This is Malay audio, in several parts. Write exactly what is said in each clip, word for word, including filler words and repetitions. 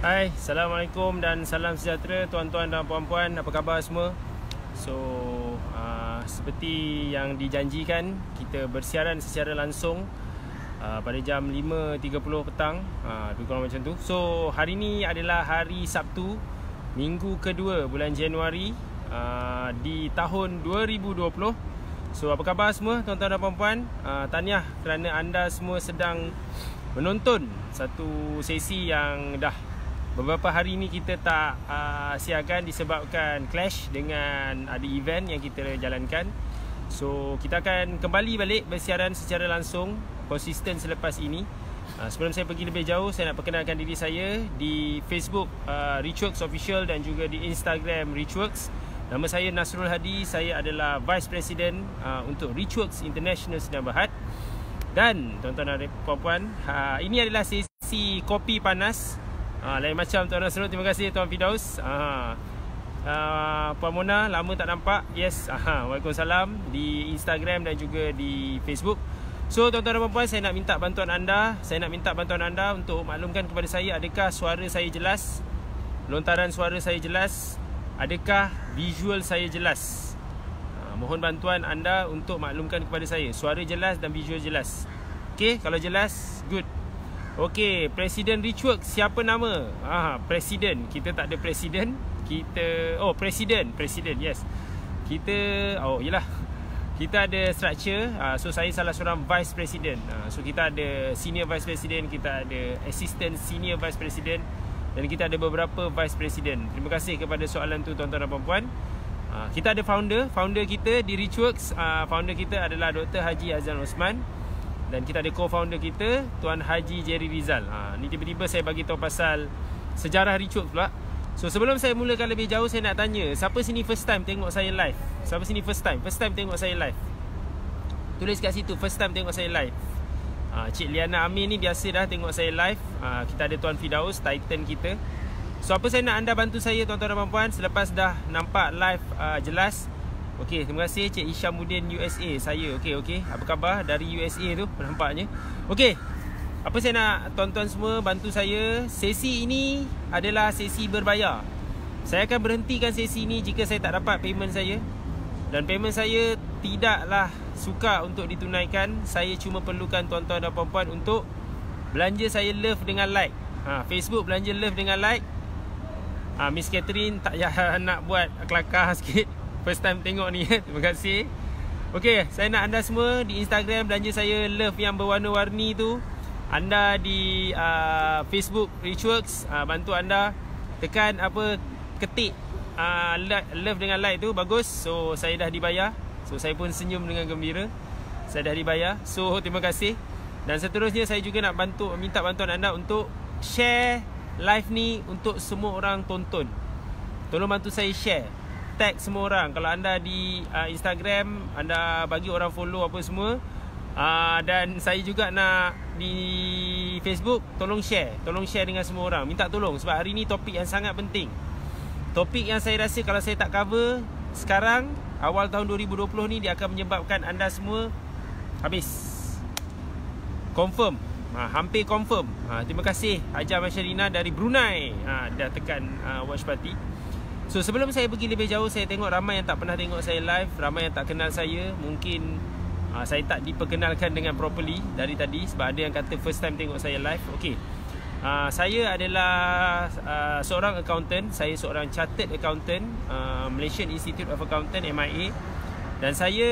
Hai, Assalamualaikum dan salam sejahtera tuan-tuan dan puan-puan. Apa khabar semua? So, uh, seperti yang dijanjikan, kita bersiaran secara langsung uh, pada jam lima tiga puluh petang, uh, lebih kurang macam tu. So, hari ni adalah hari Sabtu, minggu kedua bulan Januari uh, di tahun dua ribu dua puluh. So, apa khabar semua tuan-tuan dan puan-puan? uh, Tahniah kerana anda semua sedang menonton satu sesi yang dah beberapa hari ni kita tak uh, siarkan disebabkan clash dengan ada event yang kita jalankan. So kita akan kembali balik bersiaran secara langsung konsisten selepas ini. uh, Sebelum saya pergi lebih jauh, saya nak perkenalkan diri saya di Facebook uh, Richworks Official dan juga di Instagram Richworks. Nama saya Nasrul Hadi. Saya adalah Vice President uh, untuk Richworks International Sdn Bhd. Dan tuan-tuan dan puan-puan, uh, ini adalah sesi kopi panas. Ha, lain macam Tuan Nasrul. Terima kasih Tuan Fidaus. ha, uh, Puan Mona, lama tak nampak. Yes. ha, Waalaikumsalam. Di Instagram dan juga di Facebook. So tuan-tuan dan puan-puan, saya nak minta bantuan anda. Saya nak minta bantuan anda untuk maklumkan kepada saya, adakah suara saya jelas, lontaran suara saya jelas, adakah visual saya jelas. ha, Mohon bantuan anda untuk maklumkan kepada saya, suara jelas dan visual jelas. Okay, kalau jelas, good. Okey, Presiden Richworks siapa nama? Ah, Presiden. Kita tak ada Presiden. Kita oh, Presiden, Presiden. Yes. Kita oh, yalah. Kita ada structure. Ah, so saya salah seorang Vice President. Ah, so kita ada Senior Vice President, kita ada Assistant Senior Vice President dan kita ada beberapa Vice President. Terima kasih kepada soalan tu tuan-tuan dan puan-puan. Ah, kita ada founder, founder kita di Richworks. Ah, founder kita adalah Doktor Haji Azlan Osman. Dan kita ada co-founder kita, Tuan Haji Jerry Rizal. ha, Ni tiba-tiba saya bagi tahu pasal sejarah Richworks pula. So sebelum saya mulakan lebih jauh, saya nak tanya, siapa sini first time tengok saya live? Siapa sini first time? First time tengok saya live? Tulis kat situ, first time tengok saya live. ha, Cik Liana Amin ni biasa dah tengok saya live. ha, Kita ada Tuan Fidaus, Titan kita. So apa saya nak anda bantu saya tuan-tuan dan puan-puan, selepas dah nampak live uh, jelas. Okey, terima kasih Cik Ishamuddin U S A. Saya okey okey. Apa khabar dari U S A tu nampaknya. Okey. Apa saya nak tuan-tuan semua bantu saya, sesi ini adalah sesi berbayar. Saya akan berhentikan sesi ini jika saya tak dapat payment saya. Dan payment saya tidaklah sukar untuk ditunaikan. Saya cuma perlukan tuan-tuan dan puan-puan untuk belanja saya love dengan like. Ha, Facebook belanja love dengan like. Ha, Miss Catherine tak payah nak buat kelakar sikit. First time tengok ni. Terima kasih. Okey, saya nak anda semua di Instagram belanja saya love yang berwarna-warni tu. Anda di uh, Facebook Richworks, uh, bantu anda tekan apa, ketik uh, love dengan like tu. Bagus. So saya dah dibayar. So saya pun senyum dengan gembira. Saya dah dibayar. So terima kasih. Dan seterusnya saya juga nak bantu, minta bantuan anda untuk share live ni untuk semua orang tonton. Tolong bantu saya share, tag semua orang. Kalau anda di uh, Instagram, anda bagi orang follow apa semua. uh, Dan saya juga nak di Facebook, tolong share. Tolong share dengan semua orang. Minta tolong sebab hari ni topik yang sangat penting. Topik yang saya rasa kalau saya tak cover sekarang, awal tahun dua ribu dua puluh ni, dia akan menyebabkan anda semua habis. Confirm. ha, Hampir confirm. ha, Terima kasih Hajar Masyarina dari Brunei. ha, Dah tekan uh, watch party. So sebelum saya pergi lebih jauh, saya tengok ramai yang tak pernah tengok saya live, ramai yang tak kenal saya. Mungkin uh, saya tak diperkenalkan dengan properly dari tadi sebab ada yang kata first time tengok saya live. Okey, uh, saya adalah uh, seorang accountant. Saya seorang chartered accountant, uh, Malaysian Institute of Accountant M I A. Dan saya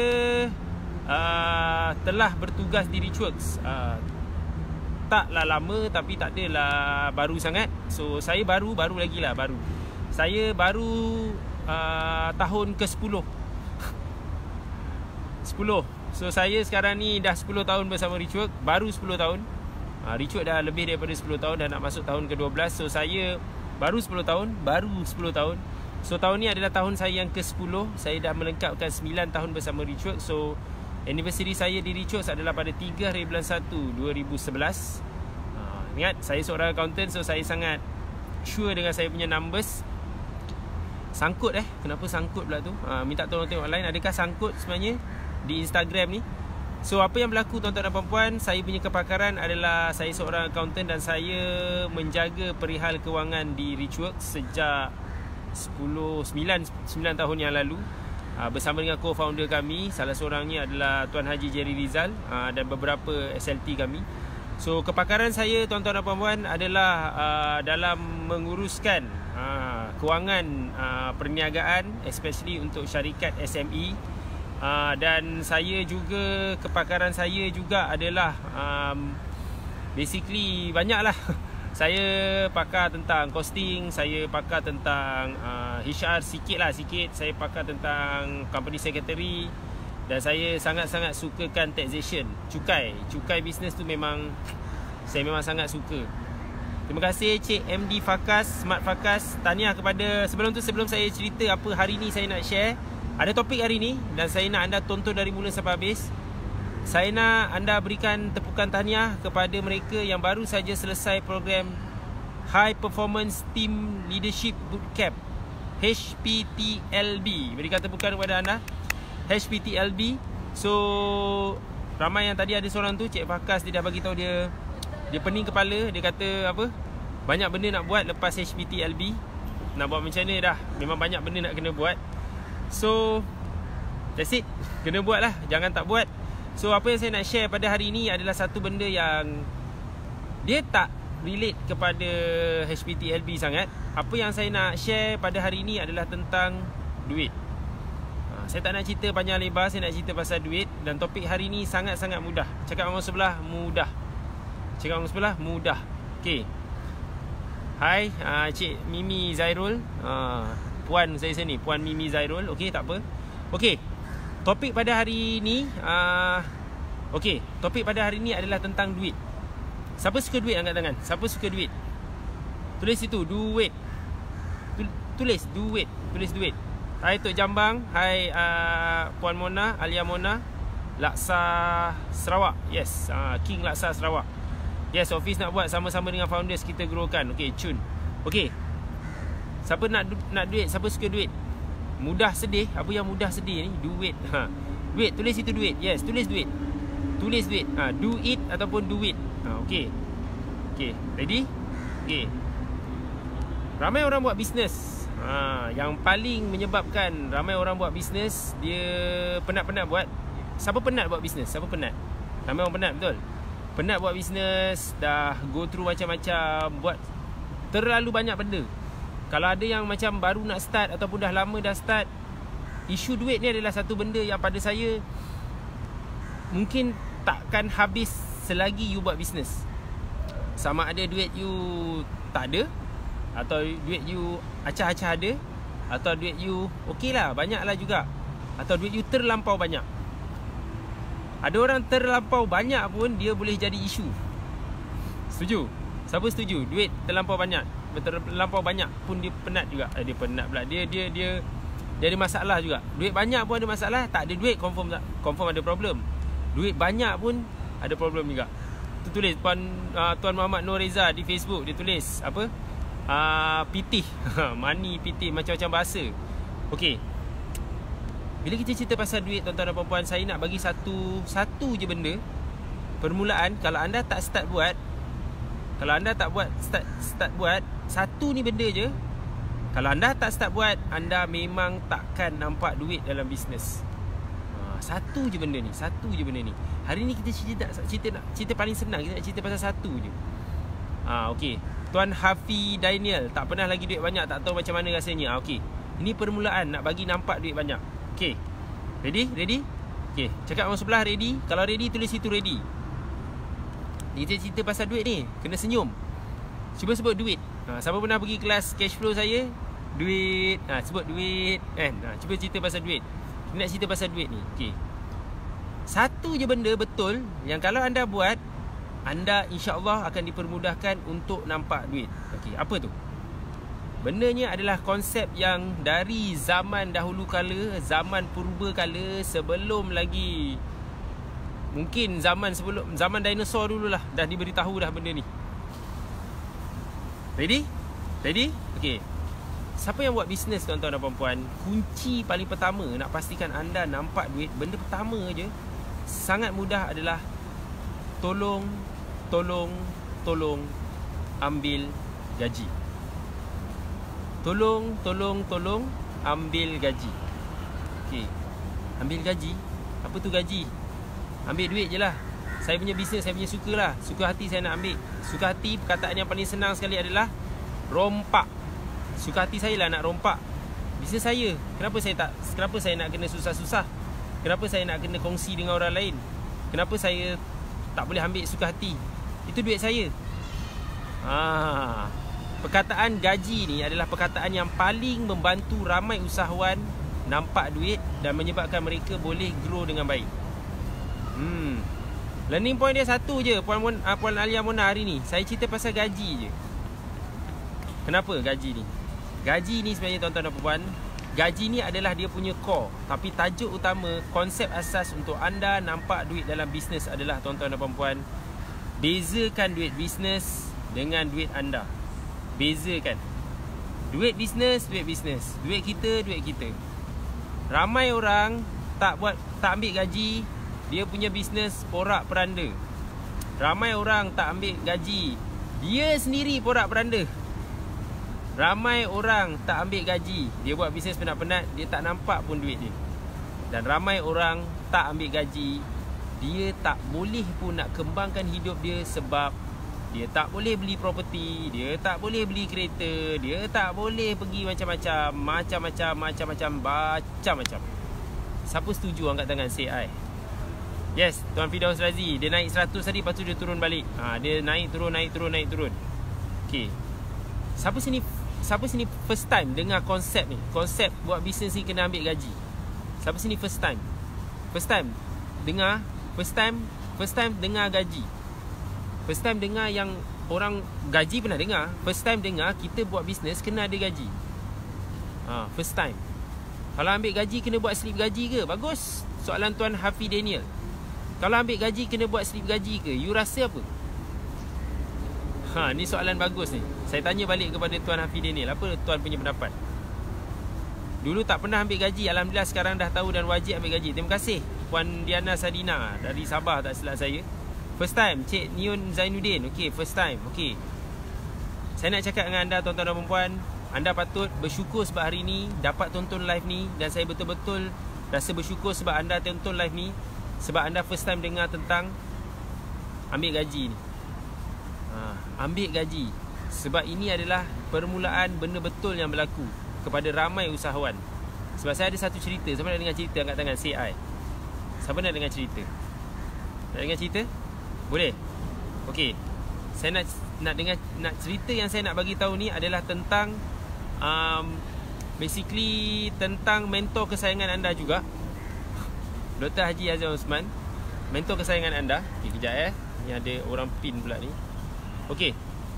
uh, telah bertugas di Richworks uh, taklah lama, tapi tak adalah baru sangat. So saya baru, baru lagi lah baru Saya baru uh, tahun ke sepuluh. sepuluh. So saya sekarang ni dah sepuluh tahun bersama Richworks. Baru sepuluh tahun. uh, Richworks dah lebih daripada sepuluh tahun, dah nak masuk tahun ke dua belas. So saya baru sepuluh tahun. Baru sepuluh tahun. So tahun ni adalah tahun saya yang ke sepuluh. Saya dah melengkapkan sembilan tahun bersama Richworks. So anniversary saya di Richworks adalah pada tiga hari bulan satu dua ribu sebelas. uh, Ingat, saya seorang accountant. So saya sangat sure dengan saya punya numbers. Sangkut eh Kenapa sangkut pula tu? ha, Minta tolong tengok lain. Adakah sangkut sebenarnya di Instagram ni? So apa yang berlaku tuan-tuan dan puan-puan, saya punya kepakaran adalah saya seorang accountant dan saya menjaga perihal kewangan di Richworks sejak sepuluh, sembilan, sembilan tahun yang lalu, uh, bersama dengan co-founder kami. Salah seorangnya adalah Tuan Haji Jerry Rizal, uh, dan beberapa S L T kami. So kepakaran saya tuan-tuan dan puan-puan adalah uh, dalam menguruskan uh, kewangan uh, perniagaan, especially untuk syarikat S M E. Uh, dan saya juga, kepakaran saya juga adalah um, basically banyaklah. Saya pakar tentang costing, saya pakar tentang uh, H R sikit lah, sikit. Saya pakar tentang company secretary. Dan saya sangat-sangat sukakan taxation, cukai. Cukai bisnes tu memang, saya memang sangat suka. Terima kasih Cik M D Fakas, Smart Fakas. Tahniah kepada, sebelum tu, sebelum saya cerita apa hari ni saya nak share, ada topik hari ni dan saya nak anda tonton dari mula sampai habis. Saya nak anda berikan tepukan tahniah kepada mereka yang baru saja selesai program High Performance Team Leadership Bootcamp, H P T L B. Berikan tepukan kepada anda, H P T L B. So ramai yang tadi ada seorang tu, Cik Fakas, dia dah bagi tahu dia dia pening kepala. Dia kata apa, banyak benda nak buat lepas H P T L B. Nak buat macam mana dah, memang banyak benda nak kena buat. So that's it, kena buat lah, jangan tak buat. So apa yang saya nak share pada hari ini adalah satu benda yang dia tak relate kepada H P T L B sangat. Apa yang saya nak share pada hari ini adalah tentang duit. ha, Saya tak nak cerita panjang lebar, saya nak cerita pasal duit. Dan topik hari ini sangat-sangat mudah. Cakap orang sebelah, mudah. Cakap orang sebelah, mudah. Okay. Hai, uh, Cik Mimi Zairul, uh, Puan saya sini, Puan Mimi Zairul. Okey, tak apa. Okey. Topik pada hari ni uh, okey, topik pada hari ni adalah tentang duit. Siapa suka duit angkat tangan? Siapa suka duit? Tulis itu, duit. Tulis duit, tulis duit. Hai Tok Jambang, hai uh, Puan Mona, Alia Mona, Laksa Sarawak. Yes, uh, King Laksa Sarawak. Yes, office nak buat sama-sama dengan founders kita growkan. Okey, cun. Okey. Siapa nak nak duit? Siapa suka duit? Mudah sedih. Apa yang mudah sedih ni? Duit. Ha. Duit, tulis itu duit. Yes, tulis duit. Tulis duit. Ha, do it ataupun do it. Ha, okey. Okey, ready? Okey. Ramai orang buat bisnes. Ha, yang paling menyebabkan ramai orang buat bisnes, dia penat-penat buat. Siapa penat buat bisnes? Siapa penat? Ramai orang penat, betul? Penat buat bisnes, dah go through macam-macam, buat terlalu banyak benda. Kalau ada yang macam baru nak start ataupun dah lama dah start, isu duit ni adalah satu benda yang pada saya mungkin takkan habis selagi you buat bisnes. Sama ada duit you tak ada, atau duit you acah-acah ada, atau duit you okey lah, banyak lah juga, atau duit you terlampau banyak. Ada orang terlampau banyak pun dia boleh jadi isu. Setuju? Siapa setuju? Duit terlampau banyak, terlampau banyak pun dia penat juga. eh, Dia penat pula, Dia dia dia dia ada masalah juga. Duit banyak pun ada masalah. Tak ada duit confirm tak, confirm ada problem. Duit banyak pun ada problem juga. Tu tulis Tuan uh, Tuan Muhammad Nur Reza di Facebook. Dia tulis apa? Uh, pitih. Money pitih, macam-macam bahasa. Okey. Bila kita cerita pasal duit tuan-tuan dan puan-puan, saya nak bagi satu Satu je benda permulaan. Kalau anda tak start buat, Kalau anda tak buat Start start buat satu ni benda je. Kalau anda tak start buat, anda memang takkan nampak duit dalam bisnes. ha, Satu je benda ni, Satu je benda ni. Hari ni kita cerita Cerita, cerita paling senang. Kita nak cerita pasal satu je. ha, Okey. Tuan Hafi Daniel, tak pernah lagi duit banyak, tak tahu macam mana rasanya. ha, Okey. Ini permulaan nak bagi nampak duit banyak. Okey. Ready? Ready? Okey. Cakap orang sebelah ready. Kalau ready, tulis itu ready. Kita cerita pasal duit ni, kena senyum. Cuba sebut duit. ha, Siapa pernah pergi kelas cash flow saya? Duit. ha, Sebut duit kan? ha, Cuba cerita pasal duit. Kita nak cerita pasal duit ni. Okey. Satu je benda betul yang kalau anda buat, anda insya-Allah akan dipermudahkan untuk nampak duit. Okey, apa tu? Bendanya adalah konsep yang dari zaman dahulu kala, zaman purba kala, sebelum lagi, mungkin zaman sebelum zaman dinosaur dululah dah diberitahu dah benda ni. Ready? Ready? Okey. Siapa yang buat bisnes tuan-tuan dan puan-puan, kunci paling pertama nak pastikan anda nampak duit, benda pertama je, sangat mudah adalah tolong, tolong, tolong ambil gaji. Tolong, tolong, tolong ambil gaji. Okey. Ambil gaji? Apa tu gaji? Ambil duit je lah. Saya punya bisnes, saya punya suka lah. Suka hati saya nak ambil. Suka hati, perkataan yang paling senang sekali adalah rompak. Suka hati saya lah nak rompak bisnes saya. Kenapa saya tak Kenapa saya nak kena susah-susah? Kenapa saya nak kena kongsi dengan orang lain? Kenapa saya tak boleh ambil suka hati? Itu duit saya. Ah, perkataan gaji ni adalah perkataan yang paling membantu ramai usahawan nampak duit dan menyebabkan mereka boleh grow dengan baik. Hmm. Learning point dia satu je, Puan Mon, uh, Puan Alia Mona hari ni. Saya cerita pasal gaji je. Kenapa gaji ni? Gaji ni sebenarnya tuan-tuan dan puan, gaji ni adalah dia punya core. Tapi tajuk utama, konsep asas untuk anda nampak duit dalam bisnes adalah, tuan-tuan dan puan-puan, bezakan duit bisnes dengan duit anda. Bezakan. Duit bisnes, duit bisnes. Duit kita, duit kita. Ramai orang tak buat, tak ambil gaji, dia punya bisnes porak-peranda. Ramai orang tak ambil gaji, dia sendiri porak-peranda. Ramai orang tak ambil gaji, dia buat bisnes penat-penat, dia tak nampak pun duit dia. Dan ramai orang tak ambil gaji, dia tak boleh pun nak kembangkan hidup dia sebab dia tak boleh beli property, dia tak boleh beli kereta, dia tak boleh pergi macam-macam, macam-macam, macam-macam, macam-macam. Siapa setuju angkat tangan, say I. Yes, Tuan Firdaus Razi, dia naik seratus tadi, lepas tu dia turun balik. ha, Dia naik turun, naik turun, naik turun. Okay. Siapa sini Siapa sini first time dengar konsep ni? Konsep buat bisnes ni kena ambil gaji. Siapa sini first time? First time dengar? First time First time dengar gaji? First time dengar yang orang gaji pernah dengar. First time dengar kita buat bisnes kena ada gaji. ha, First time. Kalau ambil gaji kena buat slip gaji ke? Bagus. Soalan Tuan Hafi Daniel. Kalau ambil gaji kena buat slip gaji ke? You rasa apa? Ha, ni soalan bagus ni. Saya tanya balik kepada Tuan Hafi Daniel, apa Tuan punya pendapat? Dulu tak pernah ambil gaji, alhamdulillah sekarang dah tahu dan wajib ambil gaji. Terima kasih Puan Diana Sadina dari Sabah, tak silap saya. First time, Cik Niun Zainuddin. Okey, first time. Okey. Saya nak cakap dengan anda, tuan-tuan dan puan, anda patut bersyukur sebab hari ni dapat tonton live ni, dan saya betul-betul rasa bersyukur sebab anda tonton live ni, sebab anda first time dengar tentang ambil gaji ni. Ha, ambil gaji. Sebab ini adalah permulaan benda betul yang berlaku kepada ramai usahawan. Sebab saya ada satu cerita. Siapa nak dengar cerita? Angkat tangan, say I. Siapa nak dengar cerita? Nak dengar cerita? Boleh? Okey. Saya nak nak dengar nak cerita yang saya nak bagi tahu ni adalah tentang um, basically tentang mentor kesayangan anda juga, Doktor Haji Azam Osman, mentor kesayangan anda. Okay, kejap eh. Ni ada orang pin pula ni. Okey.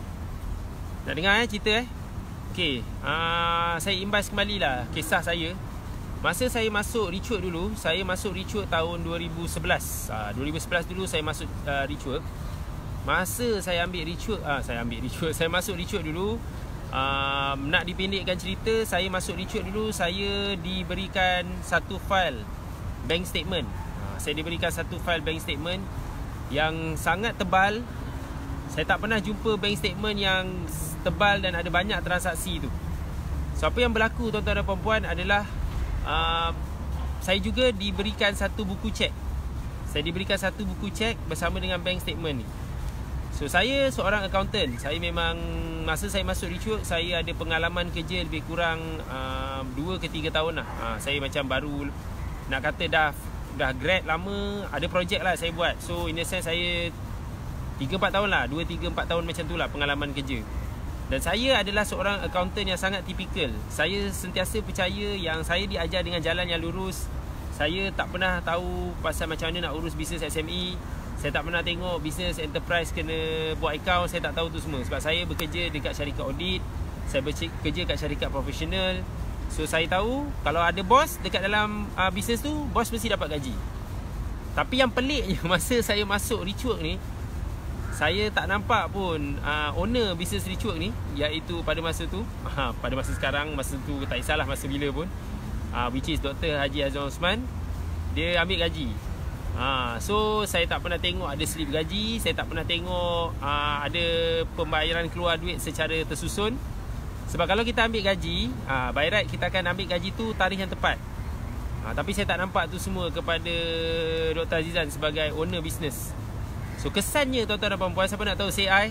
Nak dengar eh cerita eh? Okey. Uh, saya imbas kembali lah kisah saya. Masa saya masuk Reachwork dulu, saya masuk Reachwork tahun dua ribu sebelas. Uh, dua ribu sebelas dulu saya masuk uh, Reachwork. Masa saya ambil Reachwork, ah uh, saya ambil Reachwork, saya masuk Reachwork dulu. Uh, nak dipendekkan cerita, saya masuk Reachwork dulu, saya diberikan satu file bank statement. Uh, saya diberikan satu file bank statement yang sangat tebal. Saya tak pernah jumpa bank statement yang tebal dan ada banyak transaksi tu. So apa yang berlaku, tuan-tuan dan puan-puan, adalah uh, saya juga diberikan satu buku cek. Saya diberikan satu buku cek bersama dengan bank statement ni. So saya seorang accountant. Saya memang, masa saya masuk Reachwork, saya ada pengalaman kerja lebih kurang uh, dua ke tiga tahun lah. uh, Saya macam baru, nak kata dah Dah grad lama, ada projek lah saya buat. So in a sense saya tiga empat tahun lah, dua tiga empat tahun macam tu lah pengalaman kerja. Dan saya adalah seorang accountant yang sangat tipikal. Saya sentiasa percaya yang saya diajar dengan jalan yang lurus. Saya tak pernah tahu pasal macam mana nak urus bisnes S M E. Saya tak pernah tengok bisnes enterprise kena buat account. Saya tak tahu tu semua. Sebab saya bekerja dekat syarikat audit, saya bekerja kat syarikat profesional. So saya tahu kalau ada bos dekat dalam uh, bisnes tu, bos mesti dapat gaji. Tapi yang peliknya, masa saya masuk Reachwork ni, saya tak nampak pun uh, owner bisnes Reachwork ni, iaitu pada masa tu, uh, pada masa sekarang, masa tu tak kisahlah masa bila pun, uh, which is Doktor Haji Azam Osman, dia ambil gaji. ha, So saya tak pernah tengok ada slip gaji. Saya tak pernah tengok uh, ada pembayaran keluar duit secara tersusun. Sebab kalau kita ambil gaji, uh, by right kita akan ambil gaji tu tarikh yang tepat. uh, Tapi saya tak nampak tu semua kepada Doktor Azizan sebagai owner business. So kesannya tuan-tuan dan puan-puan, siapa nak tahu say I?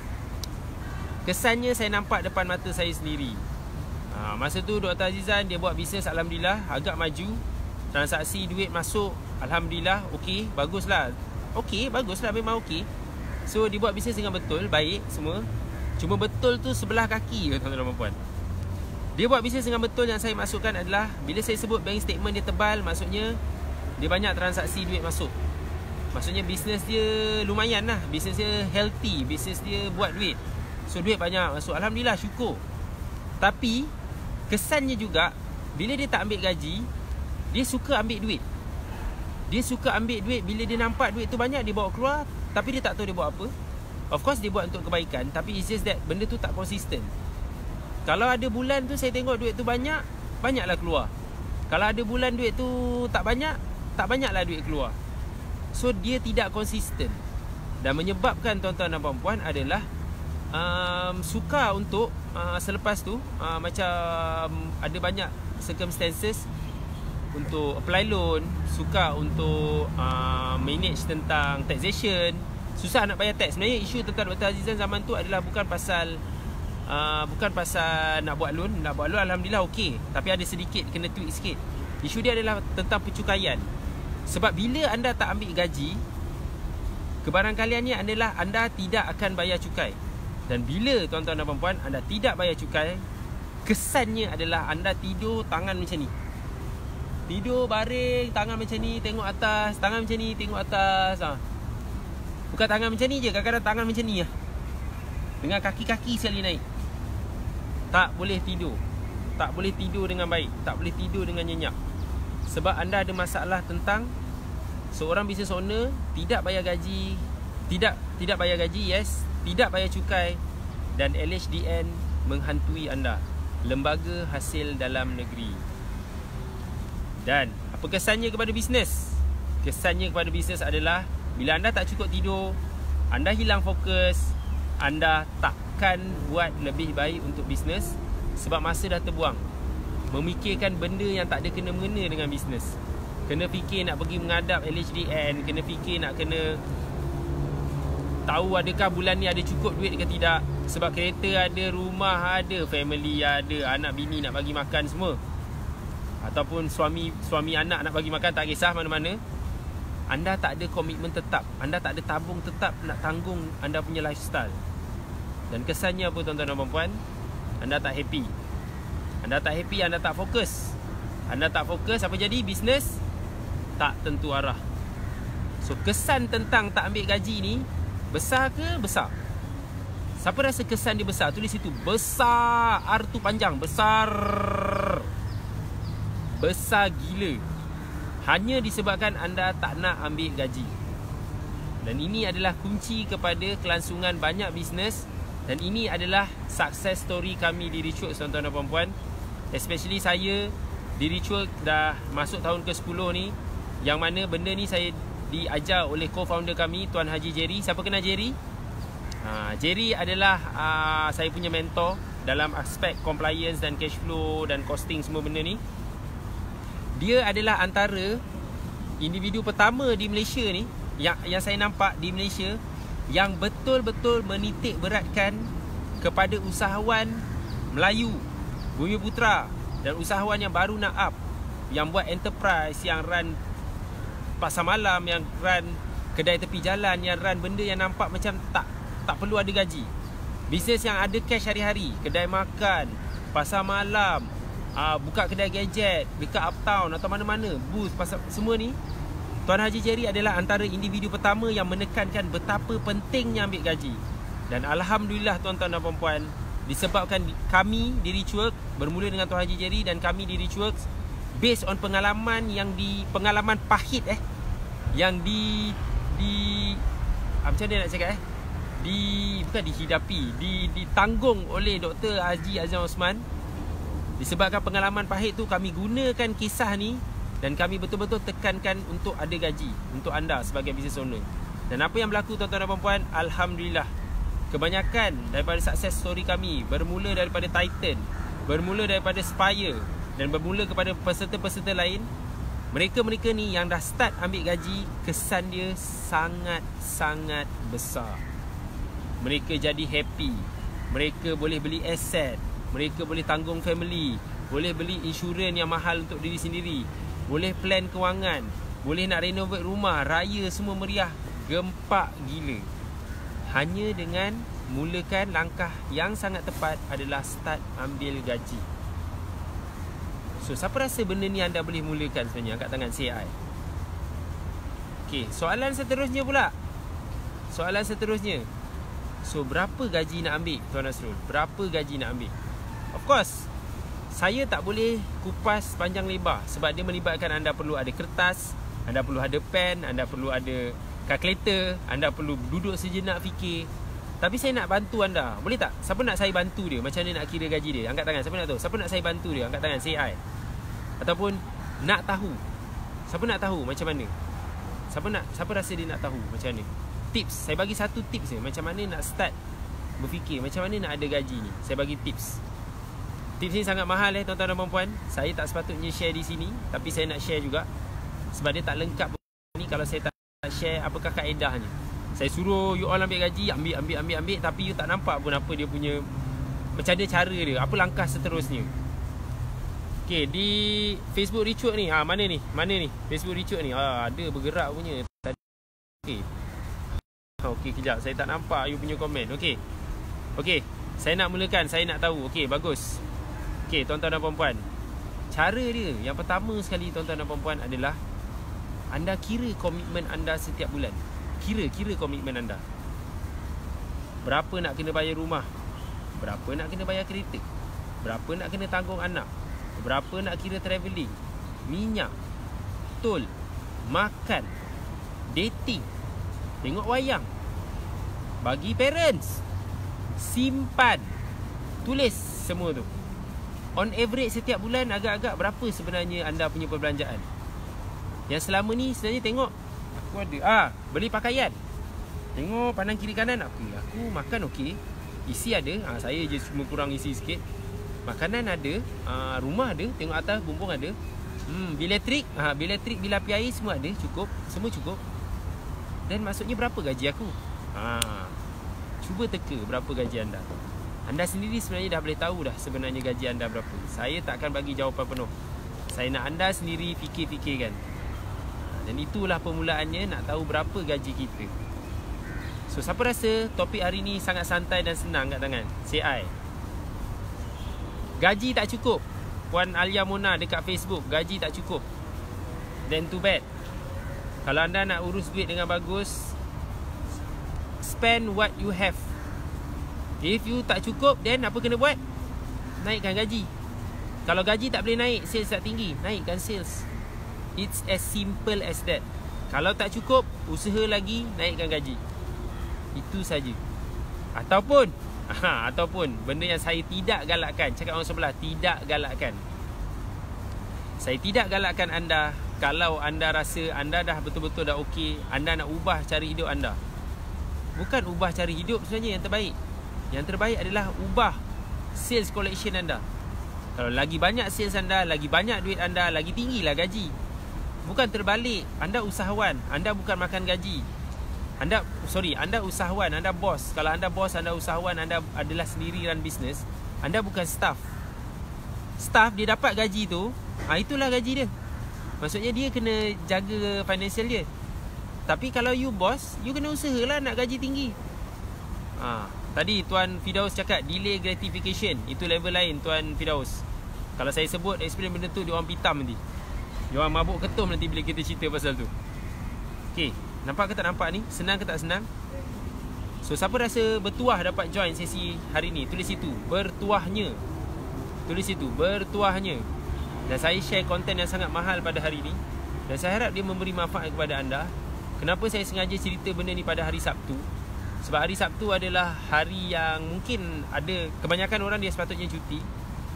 Kesannya saya nampak depan mata saya sendiri. ha, Masa tu Doktor Azizan dia buat bisnes, alhamdulillah agak maju. Transaksi duit masuk, alhamdulillah, okey, baguslah. Okey, baguslah, memang okey. So dia buat bisnes dengan betul, baik semua. Cuma betul tu sebelah kaki, tuan-tuan dan puan. Dia buat bisnes dengan betul, yang saya maksudkan adalah bila saya sebut bank statement dia tebal, maksudnya dia banyak transaksi duit masuk. Maksudnya bisnes dia lumayan lah, bisnes dia healthy, bisnes dia buat duit. So duit banyak masuk, alhamdulillah, syukur. Tapi kesannya juga bila dia tak ambil gaji, dia suka ambil duit. Dia suka ambil duit. Bila dia nampak duit tu banyak, dia bawa keluar, tapi dia tak tahu dia buat apa. Of course dia buat untuk kebaikan, tapi it's just that benda tu tak konsisten. Kalau ada bulan tu saya tengok duit tu banyak, banyaklah keluar. Kalau ada bulan duit tu tak banyak, tak banyaklah duit keluar. So dia tidak konsisten. Dan menyebabkan tuan-tuan dan puan-puan adalah um, suka untuk uh, selepas tu uh, macam ada banyak circumstances untuk apply loan, suka untuk uh, manage tentang taxation, susah nak bayar tax. Sebenarnya isu tentang Doktor Azizan zaman tu adalah bukan pasal uh, bukan pasal nak buat loan. Nak buat loan alhamdulillah okey, tapi ada sedikit kena tweak sikit. Isu dia adalah tentang pencukaian. Sebab bila anda tak ambil gaji, kebarangkaliannya adalah anda tidak akan bayar cukai. Dan bila tuan-tuan dan puan-puan anda tidak bayar cukai, kesannya adalah anda tidur tangan macam ni. Tidur baring, tangan macam ni, tengok atas, tangan macam ni, tengok atas. ha. Bukan tangan macam ni je, kadang-kadang tangan macam ni lah, dengan kaki-kaki sekali naik. Tak boleh tidur. Tak boleh tidur dengan baik. Tak boleh tidur dengan nyenyak. Sebab anda ada masalah tentang seorang business owner tidak bayar gaji. Tidak tidak bayar gaji, yes. Tidak bayar cukai. Dan L H D N menghantui anda, Lembaga Hasil Dalam Negeri. Dan apa kesannya kepada bisnes? Kesannya kepada bisnes adalah bila anda tak cukup tidur, anda hilang fokus, anda takkan buat lebih baik untuk bisnes. Sebab masa dah terbuang memikirkan benda yang tak ada kena-mengena dengan bisnes. Kena fikir nak pergi menghadap L H D N, kena fikir nak kena tahu adakah bulan ni ada cukup duit ke tidak. Sebab kereta ada, rumah ada, family ada, anak bini nak bagi makan semua, ataupun suami suami anak nak bagi makan, tak kisah mana-mana. Anda tak ada komitmen tetap, anda tak ada tabung tetap nak tanggung anda punya lifestyle. Dan kesannya apa tuan-tuan dan puan-puan? Anda tak happy. Anda tak happy, anda tak fokus. Anda tak fokus, apa jadi? Bisnes tak tentu arah. So kesan tentang tak ambil gaji ni besar ke? Besar. Siapa rasa kesan dia besar? Tulis situ besar. R tu panjang, besar. Besar gila. Hanya disebabkan anda tak nak ambil gaji. Dan ini adalah kunci kepada kelangsungan banyak bisnes. Dan ini adalah success story kami di Richworks, tuan-tuan dan puan-puan. Especially saya di Richworks dah masuk tahun ke sepuluh ni, yang mana benda ni saya diajar oleh co-founder kami, Tuan Haji Jerry. Siapa kenal Jerry? Ha, Jerry adalah uh, saya punya mentor dalam aspek compliance dan cash flow dan costing semua benda ni. Dia adalah antara individu pertama di Malaysia ni, yang, yang saya nampak di Malaysia, yang betul-betul menitik beratkan kepada usahawan Melayu, Bumi Putra, dan usahawan yang baru nak up, yang buat enterprise, yang run pasar malam, yang run kedai tepi jalan, yang run benda yang nampak macam tak tak perlu ada gaji. Bisnes yang ada cash hari-hari, kedai makan, pasar malam, aa, buka kedai gadget dekat uptown atau mana-mana, booth, pasar, semua ni. Tuan Haji Jerry adalah antara individu pertama yang menekankan betapa pentingnya ambil gaji. Dan alhamdulillah tuan-tuan dan puan-puan, disebabkan kami di Richworks bermula dengan Tuan Haji Jerry dan kami di Richworks based on pengalaman yang di pengalaman pahit eh yang di di macam mana nak cakap eh di bukan dihidapi, di ditanggung oleh Doktor Haji Azam Osman. Disebabkan pengalaman pahit tu, kami gunakan kisah ni Dan kami betul-betul tekankan untuk ada gaji untuk anda sebagai business owner. Dan apa yang berlaku tuan-tuan dan puan-puan, alhamdulillah, kebanyakan daripada success story kami bermula daripada Titan, bermula daripada Spire, dan bermula kepada peserta-peserta lain. Mereka-mereka ni yang dah start ambil gaji, kesan dia sangat-sangat besar. Mereka jadi happy, mereka boleh beli aset, mereka boleh tanggung family, boleh beli insurans yang mahal untuk diri sendiri, boleh plan kewangan, boleh nak renovate rumah, raya semua meriah, gempak gila. Hanya dengan mulakan langkah yang sangat tepat adalah start ambil gaji. So, siapa rasa benda ni anda boleh mulakan sebenarnya? Angkat tangan, say I. Okay, soalan seterusnya pula. Soalan seterusnya. So, berapa gaji nak ambil, Tuan Nasrul? Berapa gaji nak ambil? Of course, saya tak boleh kupas panjang lebar sebab dia melibatkan anda perlu ada kertas, anda perlu ada pen, anda perlu ada kalkulator, anda perlu duduk sejenak fikir. Tapi saya nak bantu anda. Boleh tak? Siapa nak saya bantu dia? Macam mana nak kira gaji dia? Angkat tangan. Siapa nak tahu? Siapa nak saya bantu dia? Angkat tangan. Say I. Ataupun nak tahu. Siapa nak tahu macam mana? Siapa nak? Siapa rasa dia nak tahu macam mana? Tips. Saya bagi satu tips je. Macam mana nak start berfikir. Macam mana nak ada gaji ni. Saya bagi tips. Tips ni sangat mahal eh tuan-tuan dan puan-puan. Saya tak sepatutnya share di sini. Tapi saya nak share juga. Sebab dia tak lengkap ni kalau saya tak share apakah kaedahnya. Saya suruh you all ambil gaji, ambil, ambil, ambil, ambil. Tapi you tak nampak pun apa dia punya, macam mana cara dia, apa langkah seterusnya. Okay, di Facebook Recruit ni, ha, mana ni? Mana ni? Facebook Recruit ni, ha, ada bergerak punya tadi. Okay. Okay, kejap, saya tak nampak you punya komen. Okay. Okay, saya nak mulakan, saya nak tahu. Okay, bagus. Okay, tuan-tuan dan puan-puan, cara dia, yang pertama sekali tuan-tuan dan puan-puan adalah anda kira komitmen anda setiap bulan. Kira-kira komitmen anda. Berapa nak kena bayar rumah? Berapa nak kena bayar kereta? Berapa nak kena tanggung anak? Berapa nak kira travelling? Minyak, tol, makan, dating, tengok wayang, bagi parents, simpan. Tulis semua tu. On average setiap bulan agak-agak berapa sebenarnya anda punya perbelanjaan? Yang selama ni sebenarnya tengok, aku ada, ah, beli pakaian, tengok pandang kiri kanan, okay, aku makan okey, isi ada, ah, saya je cuma kurang isi sikit. Makanan ada, ah, rumah ada, tengok atas bumbung ada, hmm, bil elektrik, ah, bil elektrik, bil api air semua ada, cukup, semua cukup. Dan maksudnya berapa gaji aku? Ah, cuba teka berapa gaji anda. Anda sendiri sebenarnya dah boleh tahu dah sebenarnya gaji anda berapa. Saya tak akan bagi jawapan penuh. Saya nak anda sendiri fikir-fikirkan. Dan itulah permulaannya, nak tahu berapa gaji kita. So, siapa rasa topik hari ni sangat santai dan senang kat tangan? Say I. Gaji tak cukup. Puan Alia Mona dekat Facebook, gaji tak cukup. Then too bad. Kalau anda nak urus duit dengan bagus, spend what you have. If you tak cukup, then apa kena buat? Naikkan gaji. Kalau gaji tak boleh naik, sales tak tinggi, naikkan sales. It's as simple as that. Kalau tak cukup, usaha lagi, naikkan gaji. Itu saja. Ataupun aha, Ataupun benda yang saya tidak galakkan, cakap orang sebelah, tidak galakkan. Saya tidak galakkan anda. Kalau anda rasa anda dah betul-betul dah okey, anda nak ubah cara hidup anda. Bukan ubah cara hidup sebenarnya yang terbaik. Yang terbaik adalah ubah sales collection anda. Kalau lagi banyak sales anda, lagi banyak duit anda, lagi tinggilah gaji. Bukan terbalik. Anda usahawan, anda bukan makan gaji. Anda, sorry, anda usahawan, anda bos. Kalau anda bos, anda usahawan, anda adalah sendiri run business, anda bukan staff. Staff, dia dapat gaji tu, ha, itulah gaji dia. Maksudnya dia kena jaga financial dia. Tapi kalau you bos, you kena usahalah nak gaji tinggi. ha, Tadi Tuan Firdaus cakap delay gratification. Itu level lain Tuan Firdaus. Kalau saya sebut experience benda tu, dia orang pitam nanti. Dia orang mabuk ketum nanti bila kita cerita pasal tu. Okay, nampak ke tak nampak ni? Senang ke tak senang? So, siapa rasa bertuah dapat join sesi hari ni? Tulis situ, bertuahnya. Tulis situ, bertuahnya. Dan saya share konten yang sangat mahal pada hari ni. Dan saya harap dia memberi manfaat kepada anda. Kenapa saya sengaja cerita benda ni pada hari Sabtu? Sebab hari Sabtu adalah hari yang mungkin ada, kebanyakan orang dia sepatutnya cuti.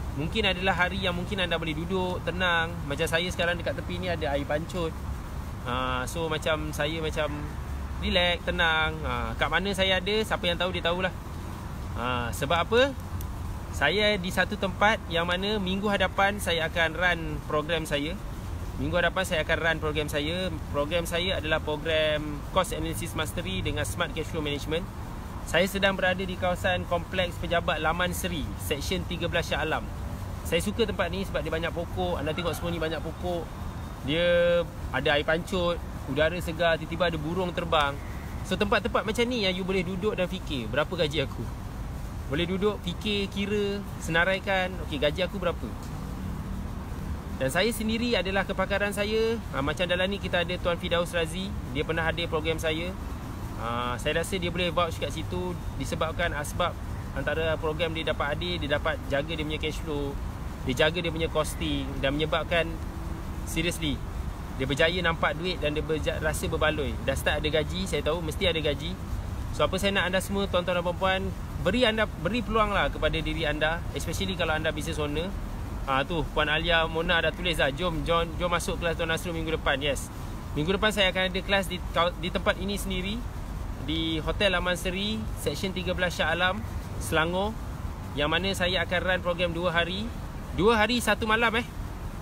Mungkin adalah hari yang mungkin anda boleh duduk tenang. Macam saya sekarang dekat tepi ni ada air pancut. uh, So macam saya macam relax, tenang. uh, Kat mana saya ada, siapa yang tahu dia tahulah. uh, Sebab apa? Saya di satu tempat yang mana minggu hadapan saya akan run program saya. Minggu hadapan saya akan run program saya. Program saya adalah program Cost Analysis Mastery dengan Smart Cash Flow Management. Saya sedang berada di kawasan Kompleks Pejabat Laman Seri, Seksyen tiga belas Shah Alam. Saya suka tempat ni sebab dia banyak pokok. Anda tengok semua ni banyak pokok. Dia ada air pancut, udara segar, tiba-tiba ada burung terbang. So tempat-tempat macam ni yang you boleh duduk dan fikir, berapa gaji aku? Boleh duduk, fikir, kira, senaraikan, okey, gaji aku berapa? Dan saya sendiri adalah kepakaran saya. ha, Macam dalam ni kita ada Tuan Firdaus Razi. Dia pernah hadir program saya. ha, Saya rasa dia boleh vouch kat situ. Disebabkan asbab antara program dia dapat hadir, dia dapat jaga dia punya cash flow, dia jaga dia punya costing, dan menyebabkan seriously dia berjaya nampak duit dan dia berja- rasa berbaloi. Dah start ada gaji, saya tahu mesti ada gaji. So apa saya nak anda semua, tuan-tuan dan puan-puan, Beri anda beri peluang lah kepada diri anda, especially kalau anda business owner. Ah tu Puan Alia Mona dah tulis dah, jom jom jom masuk kelas Tuan Nasrul minggu depan. Yes. Minggu depan saya akan ada kelas di di tempat ini sendiri, di Hotel Laman Seri, Seksyen tiga belas Shah Alam, Selangor, yang mana saya akan run program dua hari. Dua hari satu malam eh.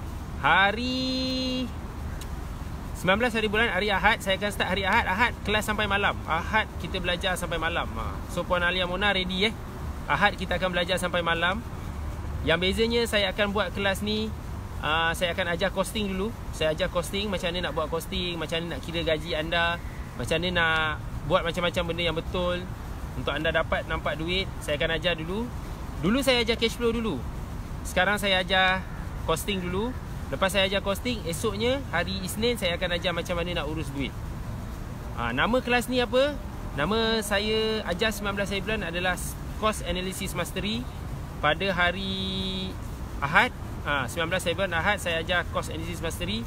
Hari sembilan belas hari bulan, hari Ahad. Saya akan start hari Ahad. Ahad kelas sampai malam. Ahad kita belajar sampai malam. ha. So Puan Alia Mona ready eh. Ahad kita akan belajar sampai malam. Yang bezanya saya akan buat kelas ni, uh, saya akan ajar costing dulu. Saya ajar costing, macam mana nak buat costing, macam mana nak kira gaji anda, macam mana nak buat macam-macam benda yang betul untuk anda dapat nampak duit. Saya akan ajar dulu. Dulu saya ajar cash flow dulu. Sekarang saya ajar costing dulu. Lepas saya ajar costing, esoknya hari Isnin saya akan ajar macam mana nak urus duit. ha, Nama kelas ni apa? Nama saya ajar sembilan belas hari bulan adalah Cost Analysis Mastery. Pada hari Ahad, ha, sembilan belas hari bulan Ahad, saya ajar Cost Analysis Mastery.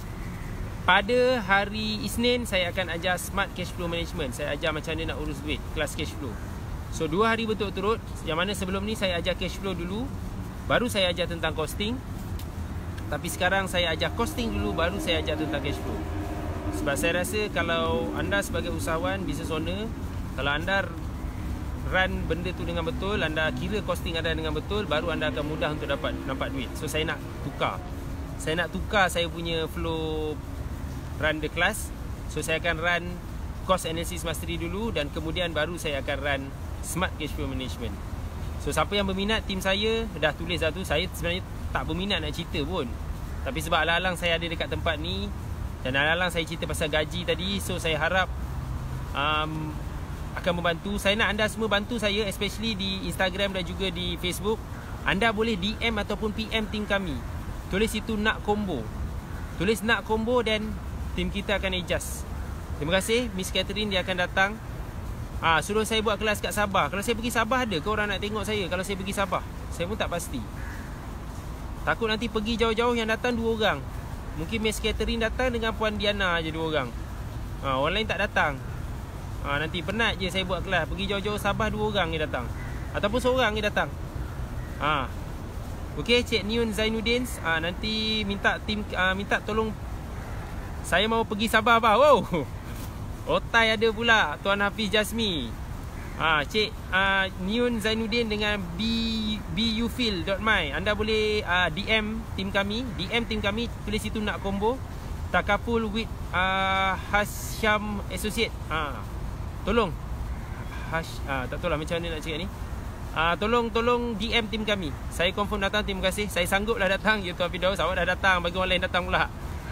Pada hari Isnin saya akan ajar Smart Cash Flow Management. Saya ajar macam mana nak urus duit, kelas cash flow. So dua hari betul-betul. Yang mana sebelum ni saya ajar cash flow dulu, baru saya ajar tentang costing. Tapi sekarang saya ajar costing dulu, baru saya ajar tentang cash flow. Sebab saya rasa kalau anda sebagai usahawan, business owner, kalau anda run benda tu dengan betul, anda kira costing anda dengan betul, baru anda akan mudah untuk dapat nampak duit. So saya nak tukar. Saya nak tukar saya punya flow run the class. So saya akan run Cost Analysis Mastery dulu, dan kemudian baru saya akan run Smart Cash Flow Management. So siapa yang berminat, tim saya dah tulis dah tu. Saya sebenarnya tak berminat nak cerita pun, tapi sebab alang-alang saya ada dekat tempat ni, dan alang-alang saya cerita pasal gaji tadi, so saya harap um, akan membantu. Saya nak anda semua bantu saya, especially di Instagram dan juga di Facebook. Anda boleh D M ataupun P M tim kami. Tulis itu nak combo. Tulis nak combo dan tim kita akan adjust. Terima kasih. Miss Catherine dia akan datang. Ah, suruh saya buat kelas kat Sabah. Kalau saya pergi Sabah, ada ke orang nak tengok saya kalau saya pergi Sabah? Saya pun tak pasti. Takut nanti pergi jauh-jauh yang datang dua orang. Mungkin Miss Catherine datang dengan Puan Diana je dua orang. Ah, orang lain tak datang. Ha, nanti penat je saya buat kelas. Pergi jauh-jauh Sabah dua orang ni datang, ataupun seorang ni datang. ha. Okey, Cik Niun Zainuddin, ha, nanti minta tim ha, minta tolong. Saya mau pergi Sabah bah. Wow. Otai ada pula Tuan Hafiz Jasmi. ha, Cik ha, Niun Zainuddin dengan b bufil dot my. Anda boleh ha, D M tim kami. D M tim kami, tulis itu nak combo. Takaful with uh, Hasham Associate. ha. Tolong Hash, ah, tak tahu lah macam mana nak cakap ni. ah, Tolong tolong D M tim kami. Saya confirm datang. Terima kasih. Saya sanggup lah datang. Ya Tuan Firdaus, awak dah datang, bagi orang lain datang pula.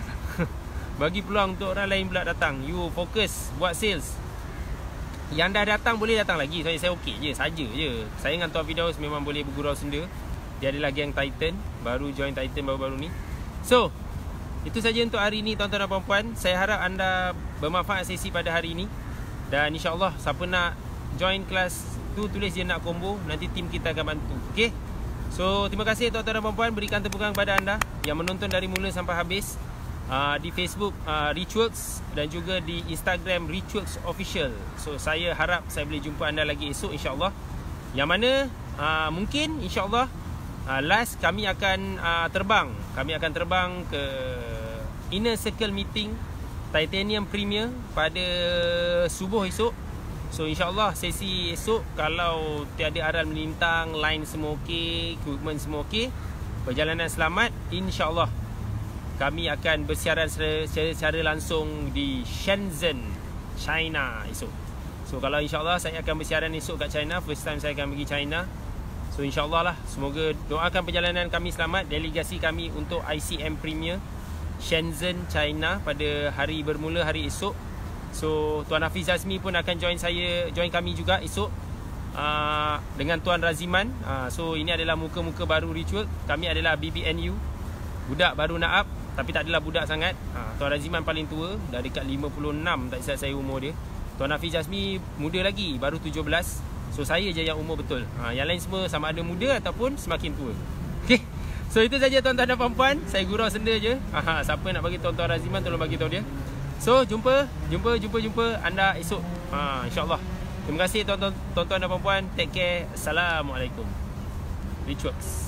Bagi peluang untuk orang lain pula datang. You fokus buat sales. Yang dah datang boleh datang lagi. Saya, saya okey je, saja je. Saya dengan Tuan Firdaus memang boleh bergurau senda. Dia adalah geng Titan, baru join Titan baru-baru ni. So itu saja untuk hari ini tuan-tuan dan puan-puan. Saya harap anda bermanfaat sesi pada hari ini. Dan insyaAllah siapa nak join kelas tu, tulis je nak combo. Nanti tim kita akan bantu. Okay. So terima kasih tuan-tuan dan puan-puan. Berikan tepukan kepada anda yang menonton dari mula sampai habis. uh, Di Facebook uh, Richworks, dan juga di Instagram Richworks Official. So saya harap saya boleh jumpa anda lagi esok insyaAllah. Yang mana uh, mungkin insyaAllah uh, last kami akan uh, terbang. Kami akan terbang ke Inner Circle Meeting Titanium Premier pada subuh esok. So insyaAllah sesi esok, kalau tiada aral melintang, line semua okey, equipment semua okey, perjalanan selamat, insyaAllah kami akan bersiaran secara, secara langsung di Shenzhen, China esok. So kalau insyaAllah saya akan bersiaran esok kat China, first time saya akan pergi China. So insyaAllah lah, semoga doakan perjalanan kami selamat, delegasi kami untuk I C M Premier Shenzhen, China pada hari bermula hari esok. So Tuan Hafiz Azmi pun akan join saya, join kami juga esok uh, dengan Tuan Raziman. uh, So ini adalah muka-muka baru Ritual. Kami adalah B B N U, budak baru nak up, tapi tak adalah budak sangat. uh, Tuan Raziman paling tua, dah dekat lima puluh enam, tak silap saya umur dia. Tuan Hafiz Azmi muda lagi, baru tujuh belas. So saya je yang umur betul. uh, Yang lain semua sama ada muda ataupun semakin tua. Okay, so itu saja tuan-tuan dan puan-puan. Saya gurau senda je. Aha, siapa nak bagi Tuan-Tuan Raziman, tolong bagi tahu dia. So jumpa, jumpa, jumpa, jumpa anda esok. Ha, InsyaAllah. Terima kasih tuan-tuan, tuan-tuan dan puan-puan. Take care. Assalamualaikum. Rituals.